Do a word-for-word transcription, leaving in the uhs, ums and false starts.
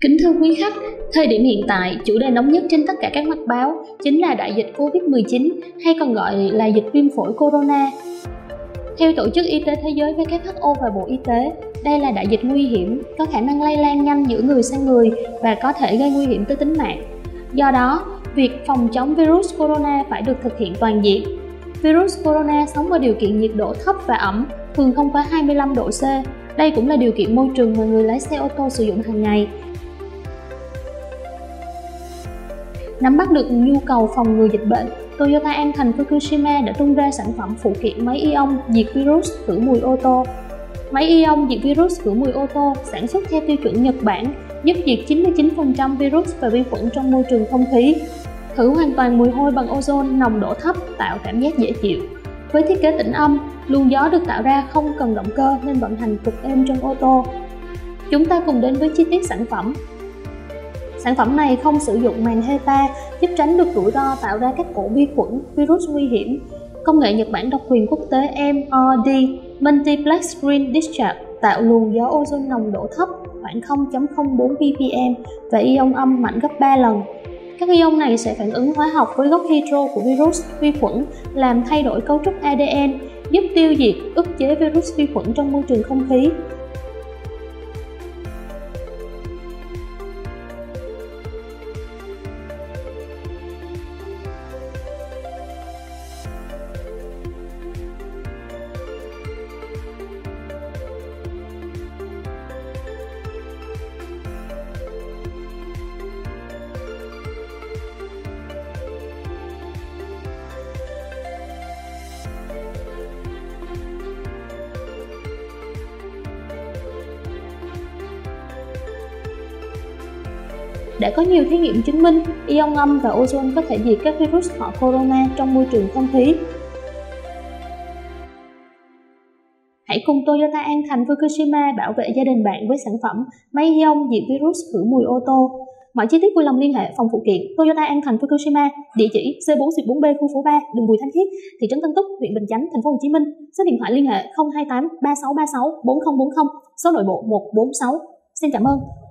Kính thưa quý khách, thời điểm hiện tại, chủ đề nóng nhất trên tất cả các mặt báo chính là đại dịch Covid mười chín hay còn gọi là dịch viêm phổi corona. Theo Tổ chức Y tế Thế giới W H O và Bộ Y tế, đây là đại dịch nguy hiểm, có khả năng lây lan nhanh giữa người sang người và có thể gây nguy hiểm tới tính mạng. Do đó, việc phòng chống virus corona phải được thực hiện toàn diện. Virus corona sống ở điều kiện nhiệt độ thấp và ẩm, thường không quá hai mươi lăm độ C. Đây cũng là điều kiện môi trường mà người lái xe ô tô sử dụng hàng ngày. Nắm bắt được nhu cầu phòng ngừa dịch bệnh, Toyota An Thành Fukushima đã tung ra sản phẩm phụ kiện máy ion diệt virus khử mùi ô tô. Máy ion diệt virus khử mùi ô tô sản xuất theo tiêu chuẩn Nhật Bản, giúp diệt chín mươi chín phần trăm virus và vi khuẩn trong môi trường không khí. Khử hoàn toàn mùi hôi bằng ozone nồng độ thấp, tạo cảm giác dễ chịu. Với thiết kế tĩnh âm, luồng gió được tạo ra không cần động cơ nên vận hành cực êm trong ô tô. Chúng ta cùng đến với chi tiết sản phẩm. Sản phẩm này không sử dụng màng HEPA, giúp tránh được rủi ro tạo ra các ổ vi khuẩn, virus nguy hiểm. Công nghệ Nhật Bản độc quyền quốc tế M R D Multiplex Green Discharge tạo luồng gió ozone nồng độ thấp khoảng không phẩy không bốn ppm và ion âm mạnh gấp ba lần. Các ion này sẽ phản ứng hóa học với gốc hydro của virus, vi khuẩn, làm thay đổi cấu trúc A D N, giúp tiêu diệt, ức chế virus vi khuẩn trong môi trường không khí. Đã có nhiều thí nghiệm chứng minh ion âm và ozone có thể diệt các virus họ corona trong môi trường không khí. Hãy cùng Toyota An Thành Fukushima bảo vệ gia đình bạn với sản phẩm máy ion diệt virus khử mùi ô tô. Mọi chi tiết vui lòng liên hệ phòng phụ kiện Toyota An Thành Fukushima, địa chỉ C bốn bốn B khu phố ba, đường Bùi Thanh Khiết, thị trấn Tân Túc, huyện Bình Chánh, thành phố Hồ Chí Minh. Số điện thoại liên hệ không hai tám ba sáu ba sáu bốn không bốn không, số nội bộ một bốn sáu. Xin cảm ơn.